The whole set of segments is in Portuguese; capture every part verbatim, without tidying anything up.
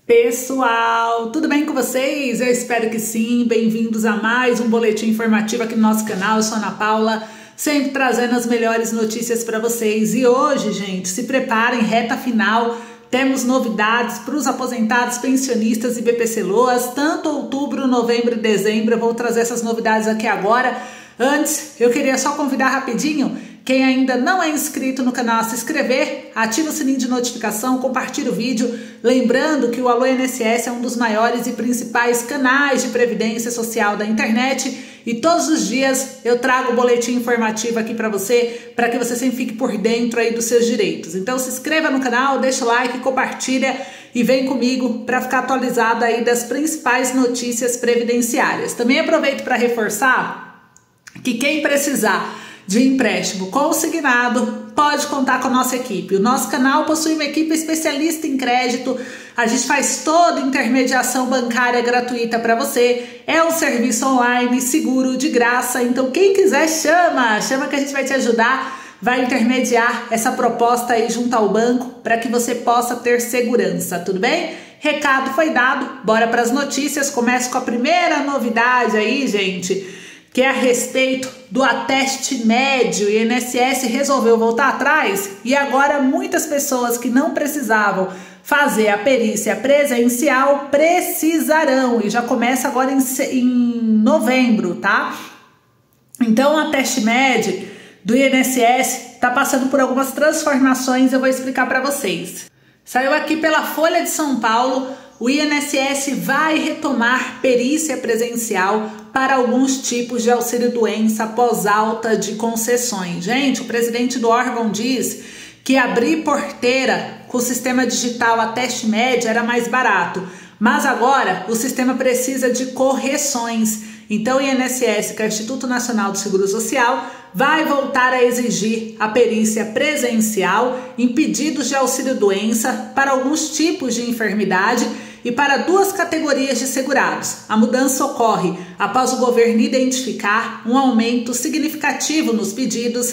Pessoal, tudo bem com vocês? Eu espero que sim. Bem-vindos a mais um boletim informativo aqui no nosso canal. Eu sou a Ana Paula, sempre trazendo as melhores notícias para vocês. E hoje, gente, se preparem, reta final. Temos novidades para os aposentados, pensionistas e B P C Loas, tanto outubro, novembro e dezembro. Eu vou trazer essas novidades aqui agora. Antes, eu queria só convidar rapidinho quem ainda não é inscrito no canal a se inscrever, ativa o sininho de notificação, compartilha o vídeo. Lembrando que o Alô I N S S é um dos maiores e principais canais de previdência social da internet e todos os dias eu trago o boletim informativo aqui para você, para que você sempre fique por dentro aí dos seus direitos. Então se inscreva no canal, deixa o like, compartilha e vem comigo para ficar atualizado aí das principais notícias previdenciárias. Também aproveito para reforçar que quem precisar de empréstimo consignado pode contar com a nossa equipe. O nosso canal possui uma equipe especialista em crédito. A gente faz toda intermediação bancária gratuita para você. É um serviço online, seguro, de graça. Então quem quiser chama, chama que a gente vai te ajudar, vai intermediar essa proposta aí junto ao banco para que você possa ter segurança, tudo bem? Recado foi dado, bora para as notícias. Começo com a primeira novidade aí, gente, que é a respeito do ateste médio. O I N S S resolveu voltar atrás e agora muitas pessoas que não precisavam fazer a perícia presencial precisarão, e já começa agora em, em novembro, tá? Então o ateste médio do I N S S está passando por algumas transformações, eu vou explicar para vocês. Saiu aqui pela Folha de São Paulo: o I N S S vai retomar perícia presencial para alguns tipos de auxílio-doença após alta de concessões. Gente, o presidente do órgão diz que abrir porteira com o sistema digital ateste médio era mais barato, mas agora o sistema precisa de correções. Então o I N S S, que é o Instituto Nacional do Seguro Social, vai voltar a exigir a perícia presencial em pedidos de auxílio-doença para alguns tipos de enfermidade e para duas categorias de segurados. A mudança ocorre após o governo identificar um aumento significativo nos pedidos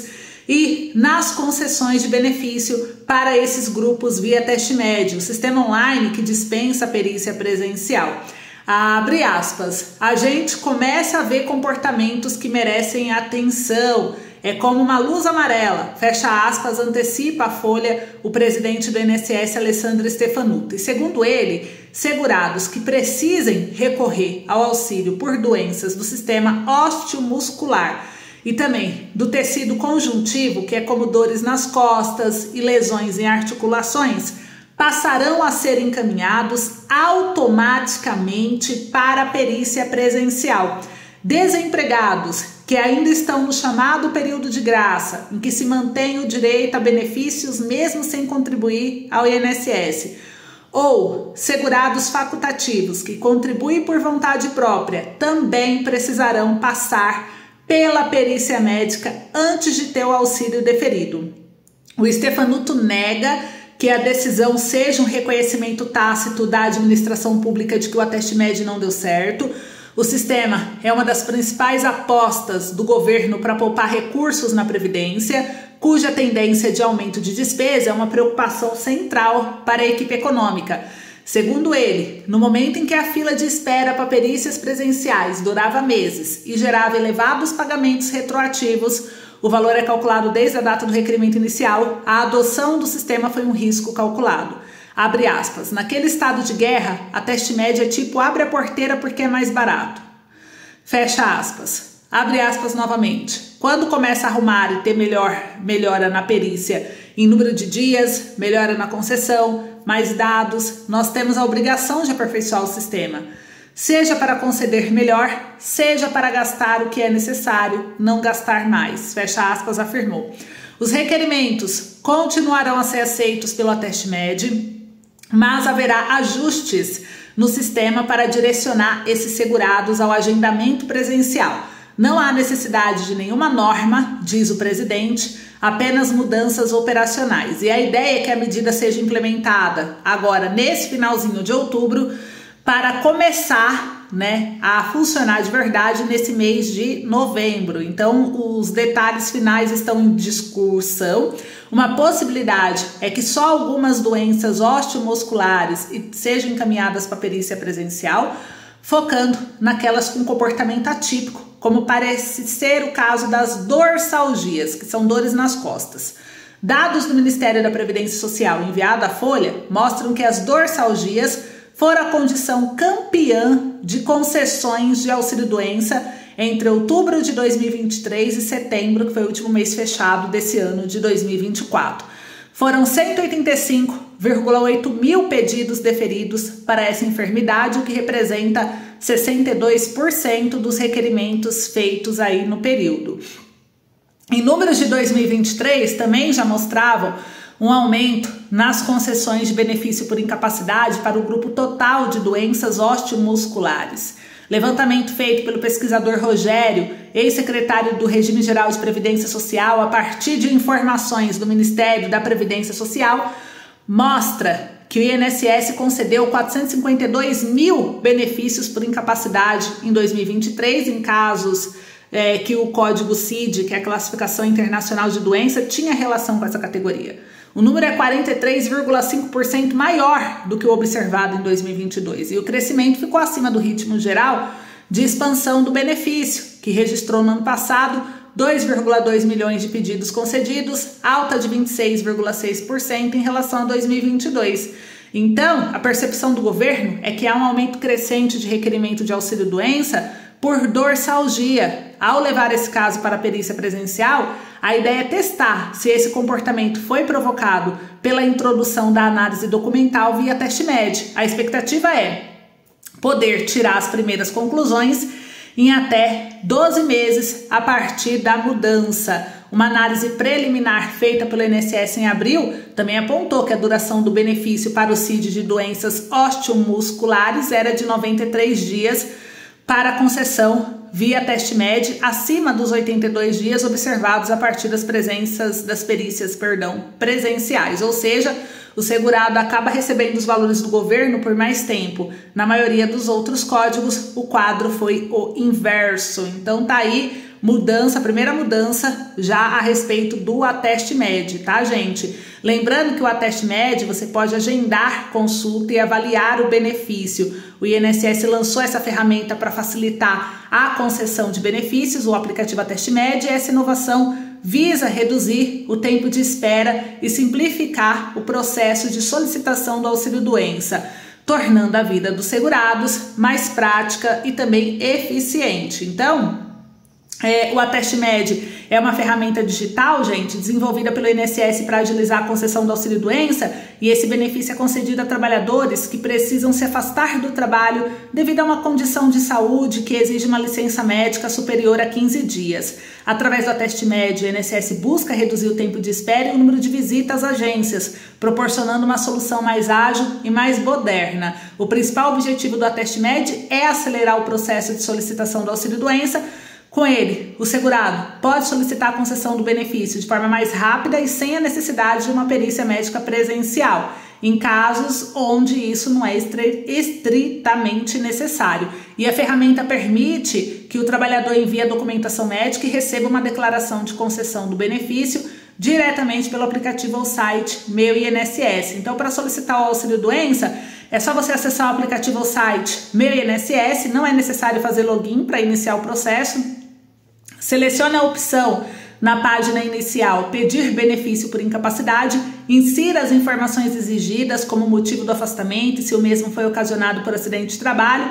e nas concessões de benefício para esses grupos via teste médio, o sistema online que dispensa a perícia presencial. Abre aspas, a gente começa a ver comportamentos que merecem atenção. É como uma luz amarela, fecha aspas, antecipa a Folha o presidente do I N S S, Alessandro Stefanuto. E segundo ele, segurados que precisem recorrer ao auxílio por doenças do sistema osteomuscular e também do tecido conjuntivo, que é como dores nas costas e lesões em articulações, passarão a ser encaminhados automaticamente para a perícia presencial. Desempregados que ainda estão no chamado período de graça, em que se mantém o direito a benefícios mesmo sem contribuir ao I N S S, ou segurados facultativos que contribuem por vontade própria, também precisarão passar pela perícia médica antes de ter o auxílio deferido. O Stefanuto nega que a decisão seja um reconhecimento tácito da administração pública de que o ateste médio não deu certo. O sistema é uma das principais apostas do governo para poupar recursos na Previdência, cuja tendência de aumento de despesa é uma preocupação central para a equipe econômica. Segundo ele, no momento em que a fila de espera para perícias presenciais durava meses e gerava elevados pagamentos retroativos, o valor é calculado desde a data do requerimento inicial, a adoção do sistema foi um risco calculado. Abre aspas, naquele estado de guerra, a teste média é tipo abre a porteira porque é mais barato. Fecha aspas. Abre aspas novamente. Quando começa a arrumar e ter melhor, melhora na perícia em número de dias, melhora na concessão, mais dados, nós temos a obrigação de aperfeiçoar o sistema. Seja para conceder melhor, seja para gastar o que é necessário, não gastar mais. Fecha aspas, afirmou. Os requerimentos continuarão a ser aceitos pelo ateste médio, mas haverá ajustes no sistema para direcionar esses segurados ao agendamento presencial. Não há necessidade de nenhuma norma, diz o presidente, apenas mudanças operacionais. E a ideia é que a medida seja implementada agora, nesse finalzinho de outubro, para começar, né, a funcionar de verdade nesse mês de novembro. Então, os detalhes finais estão em discussão. Uma possibilidade é que só algumas doenças osteomusculares sejam encaminhadas para perícia presencial, focando naquelas com comportamento atípico, como parece ser o caso das dorsalgias, que são dores nas costas. Dados do Ministério da Previdência Social enviado à Folha mostram que as dorsalgias foram a condição campeã de concessões de auxílio-doença entre outubro de dois mil e vinte e três e setembro, que foi o último mês fechado desse ano de dois mil e vinte e quatro. Foram cento e oitenta e cinco vírgula oito mil pedidos deferidos para essa enfermidade, o que representa sessenta e dois por cento dos requerimentos feitos aí no período. Em números de dois mil e vinte e três também já mostravam um aumento nas concessões de benefício por incapacidade para o grupo total de doenças osteomusculares. Levantamento feito pelo pesquisador Rogério, ex-secretário do Regime Geral de Previdência Social, a partir de informações do Ministério da Previdência Social, mostra que o I N S S concedeu quatrocentos e cinquenta e dois mil benefícios por incapacidade em dois mil e vinte e três, em casos é, que o código C I D, que é a Classificação Internacional de Doença, tinha relação com essa categoria. O número é quarenta e três vírgula cinco por cento maior do que o observado em dois mil e vinte e dois, e o crescimento ficou acima do ritmo geral de expansão do benefício, que registrou no ano passado dois vírgula dois milhões de pedidos concedidos, alta de vinte e seis vírgula seis por cento em relação a dois mil e vinte e dois. Então, a percepção do governo é que há um aumento crescente de requerimento de auxílio-doença por dorsalgia. Ao levar esse caso para a perícia presencial, a ideia é testar se esse comportamento foi provocado pela introdução da análise documental via TestMed. A expectativa é poder tirar as primeiras conclusões em até doze meses a partir da mudança. Uma análise preliminar feita pelo I N S S em abril também apontou que a duração do benefício para o C I D de doenças osteomusculares era de noventa e três dias para a concessão via TestMed, acima dos oitenta e dois dias observados a partir das presenças das perícias, perdão, presenciais, ou seja, o segurado acaba recebendo os valores do governo por mais tempo. Na maioria dos outros códigos, o quadro foi o inverso. Então tá aí mudança, a primeira mudança já a respeito do AtestMed, tá, gente? Lembrando que o AtestMed você pode agendar consulta e avaliar o benefício. O I N S S lançou essa ferramenta para facilitar a concessão de benefícios, o aplicativo AtestMed, e essa inovação visa reduzir o tempo de espera e simplificar o processo de solicitação do auxílio-doença, tornando a vida dos segurados mais prática e também eficiente. Então, É, o AtestMed é uma ferramenta digital, gente, desenvolvida pelo I N S S para agilizar a concessão do auxílio-doença, e esse benefício é concedido a trabalhadores que precisam se afastar do trabalho devido a uma condição de saúde que exige uma licença médica superior a quinze dias. Através do AtestMed, o I N S S busca reduzir o tempo de espera e o número de visitas às agências, proporcionando uma solução mais ágil e mais moderna. O principal objetivo do AtestMed é acelerar o processo de solicitação do auxílio-doença. Com ele, o segurado pode solicitar a concessão do benefício de forma mais rápida e sem a necessidade de uma perícia médica presencial, em casos onde isso não é estritamente necessário. E a ferramenta permite que o trabalhador envie a documentação médica e receba uma declaração de concessão do benefício diretamente pelo aplicativo ou site Meu I N S S. Então, para solicitar o auxílio-doença, é só você acessar o aplicativo ou site Meu I N S S, não é necessário fazer login para iniciar o processo. Selecione a opção na página inicial Pedir benefício por incapacidade, insira as informações exigidas como o motivo do afastamento e se o mesmo foi ocasionado por acidente de trabalho,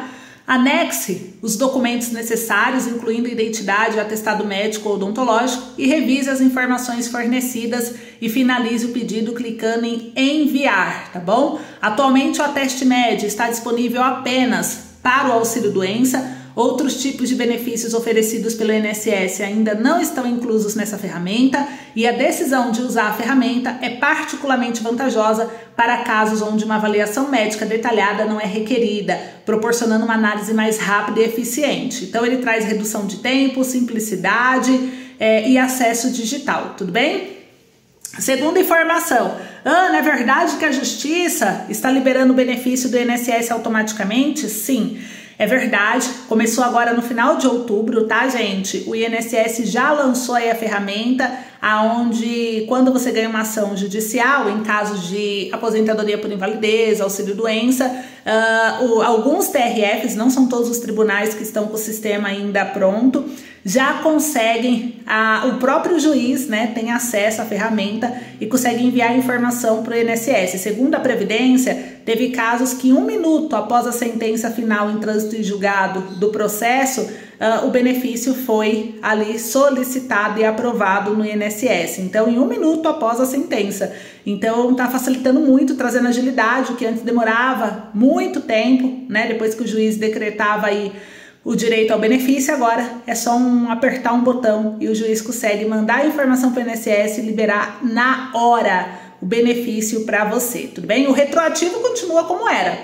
anexe os documentos necessários, incluindo identidade, atestado médico ou odontológico, e revise as informações fornecidas e finalize o pedido clicando em enviar, tá bom? Atualmente o AtestMed está disponível apenas para o auxílio-doença. Outros tipos de benefícios oferecidos pelo I N S S ainda não estão inclusos nessa ferramenta, e a decisão de usar a ferramenta é particularmente vantajosa para casos onde uma avaliação médica detalhada não é requerida, proporcionando uma análise mais rápida e eficiente. Então ele traz redução de tempo, simplicidade é, e acesso digital, tudo bem? Segunda informação, Ana, é verdade que a Justiça está liberando o benefício do I N S S automaticamente? Sim, é verdade. Começou agora no final de outubro, tá, gente? O I N S S já lançou aí a ferramenta aonde, quando você ganha uma ação judicial, em casos de aposentadoria por invalidez, auxílio-doença, uh, o, alguns T R Fs, não são todos os tribunais que estão com o sistema ainda pronto, já conseguem, a, o próprio juiz, né, tem acesso à ferramenta e consegue enviar informação para o I N S S. Segundo a Previdência, teve casos que um minuto após a sentença final em trânsito e julgado do processo, uh, o benefício foi ali solicitado e aprovado no I N S S. Então, em um minuto após a sentença. Então, está facilitando muito, trazendo agilidade, o que antes demorava muito tempo, né, depois que o juiz decretava aí o direito ao benefício, agora é só um, apertar um botão e o juiz consegue mandar a informação para o I N S S e liberar na hora o benefício para você, tudo bem? O retroativo continua como era.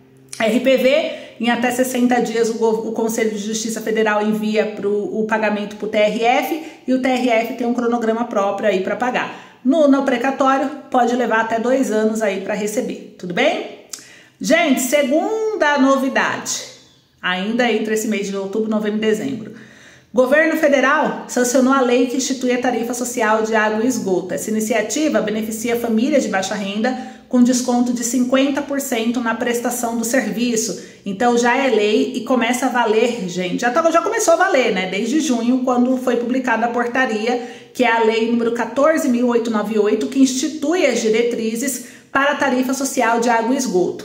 R P V, em até sessenta dias o, o Conselho de Justiça Federal envia pro, o pagamento para o T R F e o T R F tem um cronograma próprio aí para pagar. No, no precatório pode levar até dois anos aí para receber, tudo bem? Gente, segunda novidade. Ainda entre esse mês de outubro, novembro e dezembro. Governo federal sancionou a lei que institui a tarifa social de água e esgoto. Essa iniciativa beneficia famílias de baixa renda com desconto de cinquenta por cento na prestação do serviço. Então já é lei e começa a valer, gente. Já, tá, já começou a valer, né? Desde junho, quando foi publicada a portaria, que é a lei número quatorze mil oitocentos e noventa e oito, que institui as diretrizes para a tarifa social de água e esgoto.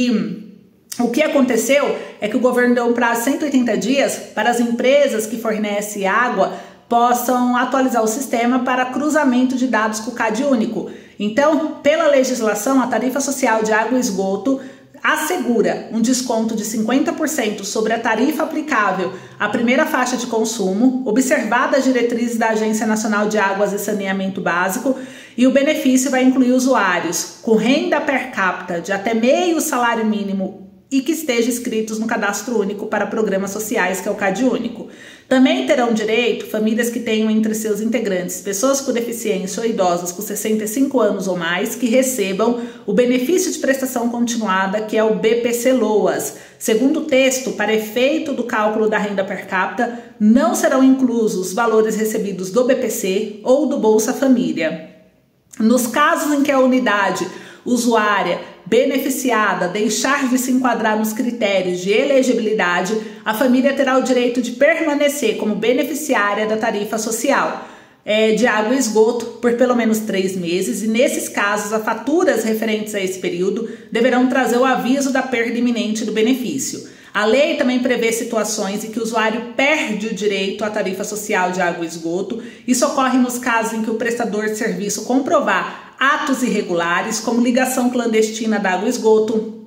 E o que aconteceu é que o governo deu um prazo de cento e oitenta dias para as empresas que fornecem água possam atualizar o sistema para cruzamento de dados com o C A D único. Então, pela legislação, a tarifa social de água e esgoto assegura um desconto de cinquenta por cento sobre a tarifa aplicável à primeira faixa de consumo, observadas as diretrizes da Agência Nacional de Águas e Saneamento Básico, e o benefício vai incluir usuários com renda per capita de até meio salário mínimo e que estejam inscritos no Cadastro Único para Programas Sociais, que é o C A D único. Também terão direito famílias que tenham entre seus integrantes pessoas com deficiência ou idosos com sessenta e cinco anos ou mais que recebam o benefício de prestação continuada, que é o B P C LOAS. Segundo o texto, para efeito do cálculo da renda per capita, não serão inclusos os valores recebidos do B P C ou do Bolsa Família. Nos casos em que a unidade usuária beneficiada deixar de se enquadrar nos critérios de elegibilidade, a família terá o direito de permanecer como beneficiária da tarifa social é, de água e esgoto por pelo menos três meses, e nesses casos, as faturas referentes a esse período deverão trazer o aviso da perda iminente do benefício. A lei também prevê situações em que o usuário perde o direito à tarifa social de água e esgoto. Isso ocorre nos casos em que o prestador de serviço comprovar atos irregulares, como ligação clandestina da água e esgoto,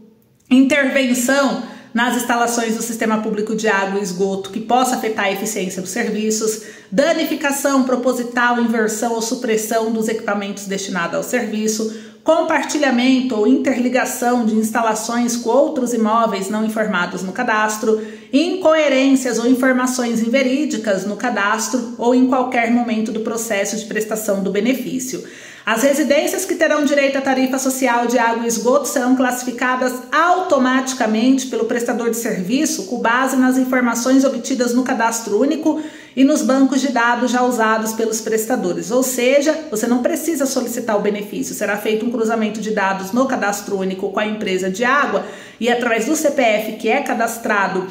intervenção nas instalações do sistema público de água e esgoto que possa afetar a eficiência dos serviços, danificação proposital, inversão ou supressão dos equipamentos destinados ao serviço, compartilhamento ou interligação de instalações com outros imóveis não informados no cadastro, incoerências ou informações inverídicas no cadastro ou em qualquer momento do processo de prestação do benefício. As residências que terão direito à tarifa social de água e esgoto serão classificadas automaticamente pelo prestador de serviço com base nas informações obtidas no Cadastro Único e nos bancos de dados já usados pelos prestadores. Ou seja, você não precisa solicitar o benefício, será feito um cruzamento de dados no Cadastro Único com a empresa de água e através do C P F que é cadastrado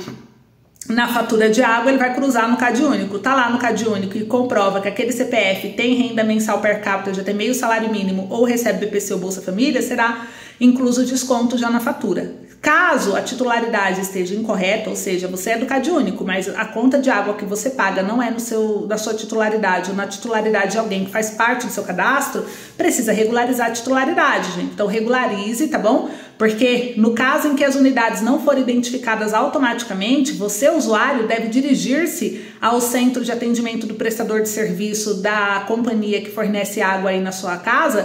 na fatura de água, ele vai cruzar no C A D único. Tá lá no C A D único e comprova que aquele C P F tem renda mensal per capita de até meio salário mínimo ou recebe B P C ou Bolsa Família, será incluso o desconto já na fatura. Caso a titularidade esteja incorreta, ou seja, você é do C A D único, mas a conta de água que você paga não é no seu, da sua titularidade ou na titularidade de alguém que faz parte do seu cadastro, precisa regularizar a titularidade, gente. Então regularize, tá bom? Porque no caso em que as unidades não forem identificadas automaticamente, você, usuário, deve dirigir-se ao centro de atendimento do prestador de serviço da companhia que fornece água aí na sua casa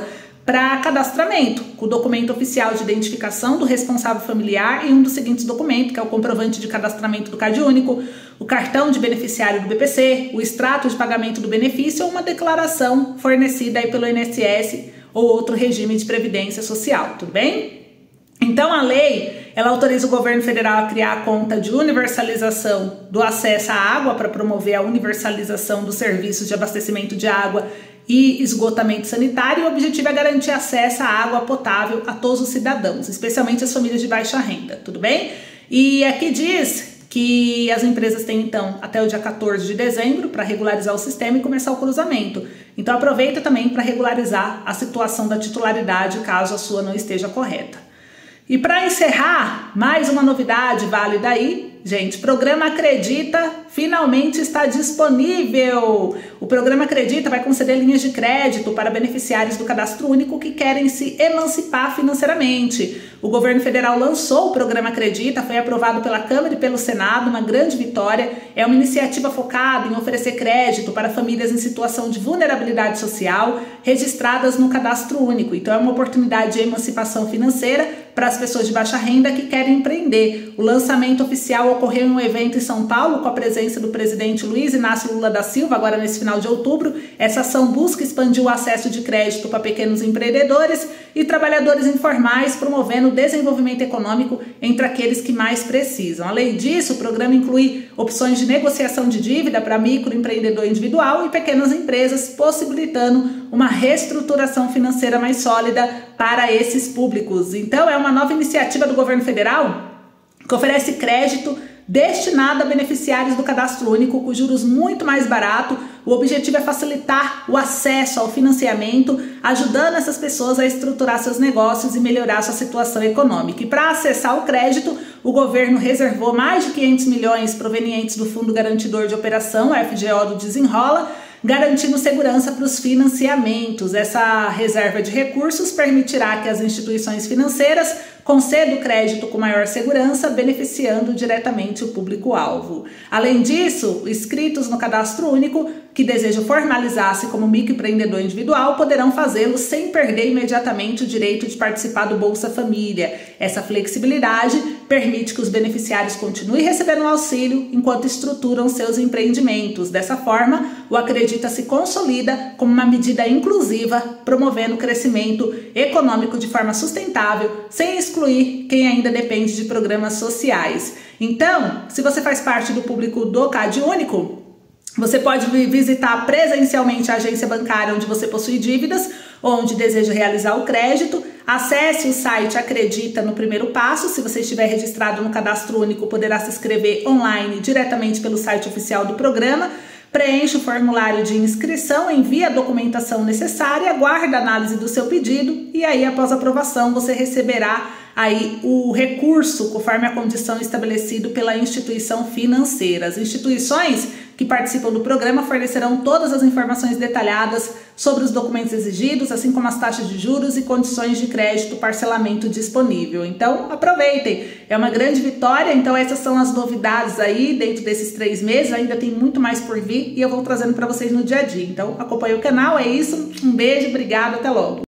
para cadastramento, com o documento oficial de identificação do responsável familiar e um dos seguintes documentos, que é o comprovante de cadastramento do CadÚnico, o cartão de beneficiário do B P C, o extrato de pagamento do benefício ou uma declaração fornecida aí pelo I N S S ou outro regime de previdência social, tudo bem? Então a lei, ela autoriza o governo federal a criar a conta de universalização do acesso à água para promover a universalização dos serviços de abastecimento de água e esgotamento sanitário, e o objetivo é garantir acesso à água potável a todos os cidadãos, especialmente as famílias de baixa renda, tudo bem? E aqui diz que as empresas têm então até o dia quatorze de dezembro para regularizar o sistema e começar o cruzamento. Então aproveita também para regularizar a situação da titularidade caso a sua não esteja correta. E para encerrar, mais uma novidade válida aí, gente, programa Acredita finalmente está disponível. O programa Acredita vai conceder linhas de crédito para beneficiários do Cadastro Único que querem se emancipar financeiramente. O governo federal lançou o programa Acredita, foi aprovado pela Câmara e pelo Senado, uma grande vitória. É uma iniciativa focada em oferecer crédito para famílias em situação de vulnerabilidade social registradas no Cadastro Único. Então é uma oportunidade de emancipação financeira para as pessoas de baixa renda que querem empreender. O lançamento oficial ocorreu em um evento em São Paulo com a presença do presidente Luiz Inácio Lula da Silva, agora nesse final de outubro. Essa ação busca expandir o acesso de crédito para pequenos empreendedores e trabalhadores informais, promovendo o desenvolvimento econômico entre aqueles que mais precisam. Além disso, o programa inclui opções de negociação de dívida para microempreendedor individual e pequenas empresas, possibilitando uma reestruturação financeira mais sólida para esses públicos. Então, é uma nova iniciativa do governo federal que oferece crédito destinado a beneficiários do Cadastro Único com juros muito mais barato. O objetivo é facilitar o acesso ao financiamento, ajudando essas pessoas a estruturar seus negócios e melhorar sua situação econômica. E para acessar o crédito, o governo reservou mais de quinhentos milhões provenientes do Fundo Garantidor de Operação, F G O do Desenrola, garantindo segurança para os financiamentos. Essa reserva de recursos permitirá que as instituições financeiras concedam crédito com maior segurança, beneficiando diretamente o público-alvo. Além disso, inscritos no Cadastro Único que desejam formalizar-se como microempreendedor individual poderão fazê-lo sem perder imediatamente o direito de participar do Bolsa Família. Essa flexibilidade permite que os beneficiários continuem recebendo o auxílio enquanto estruturam seus empreendimentos. Dessa forma, o Acredita se consolida como uma medida inclusiva, promovendo o crescimento econômico de forma sustentável, sem excluir quem ainda depende de programas sociais. Então, se você faz parte do público do CadÚnico, você pode visitar presencialmente a agência bancária onde você possui dívidas, onde deseja realizar o crédito. Acesse o site Acredita no primeiro passo. Se você estiver registrado no Cadastro Único, poderá se inscrever online diretamente pelo site oficial do programa. Preencha o formulário de inscrição, envia a documentação necessária, aguarda a análise do seu pedido e aí, após aprovação, você receberá aí o recurso conforme a condição estabelecida pela instituição financeira. As instituições que participam do programa fornecerão todas as informações detalhadas sobre os documentos exigidos, assim como as taxas de juros e condições de crédito, parcelamento disponível. Então, aproveitem! É uma grande vitória, então essas são as novidades aí dentro desses três meses, ainda tem muito mais por vir e eu vou trazendo para vocês no dia a dia. Então, acompanhe o canal, é isso, um beijo, obrigado, até logo!